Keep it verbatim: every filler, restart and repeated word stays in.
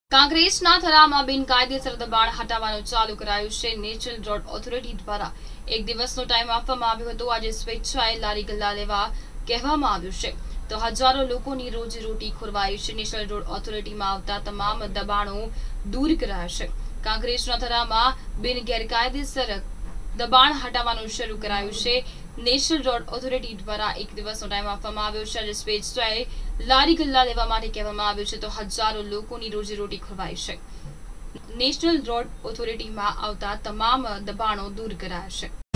કાંકરેજના થરામાં બિનકાયદેસર દબાણ હટાવવાનું ચાલુ કરાયું છે। નેશનલ રોડ ઓથોરિટી દ્વારા એક દિવસનો ટાઈમ આપવામાં આવ્યો હતો। આજે સ્વેચ્છાએ લારી ગલ્લા લેવા કહેવામાં આવ્યું છે તો હજારો લોકોની રોજીરોટી ખોરવાઈ છે। નેશનલ રોડ ઓથોરિટીમાં આવતા તમામ દબાણો દૂર કરાયા છે। કાંકરેજના થરામાં બિન ગેરકાયદેસર દબાણ હટાવવાનું શરૂ કરાયું છે। નેશનલ રોડ ઓથોરિટી દ્વારા એક દિવસનો ટાઈમ આપવામાં આવ્યો છે। આજે સ્વેચ્છાએ લારી ગલ્લા લેવા માટે કહેવામાં આવ્યું છે તો હજારો લોકોની રોજીરોટી ખોરવાઈ છે। નેશનલ રોડ ઓથોરિટીમાં આવતા તમામ દબાણો દૂર કરાયા છે।